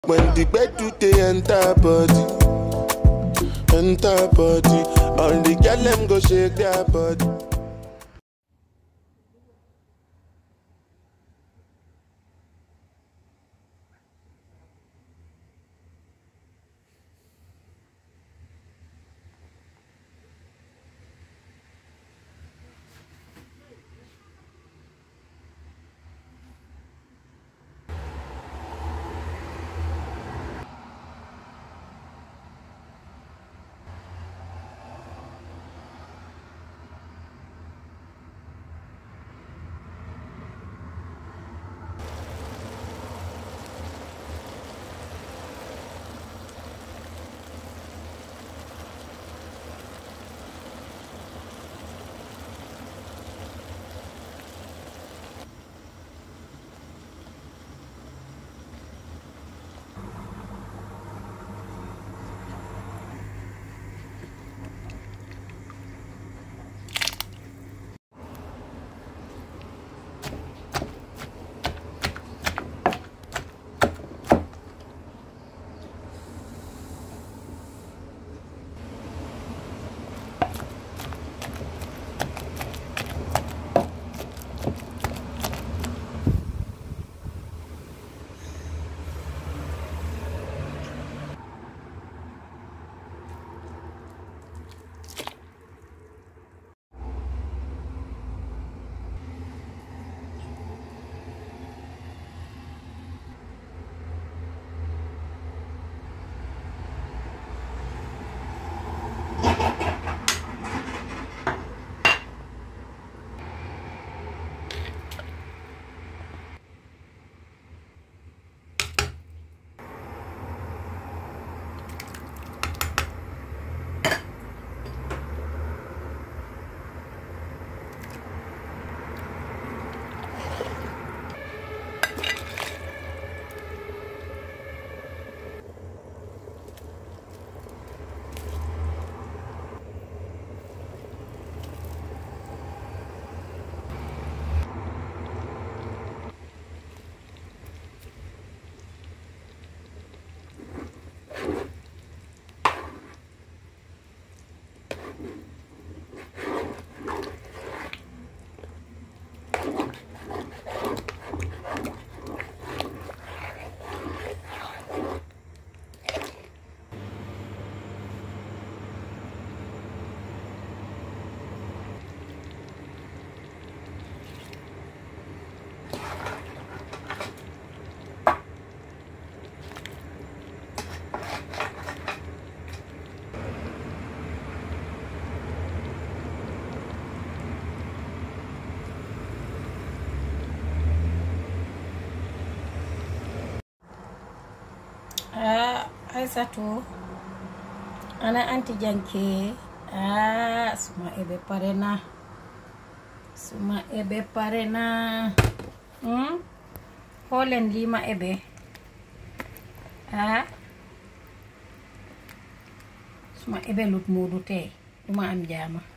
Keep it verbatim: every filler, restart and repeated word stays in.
When the bed do they enter body, enter body, all the girl them go shake their body. Ah, Aissatou ana anti janke. Ah, suma ebe parena, suma ebe parena. Hmm? Holen lima ebe. Ah, suma ebe lut modu te. Uma am jama.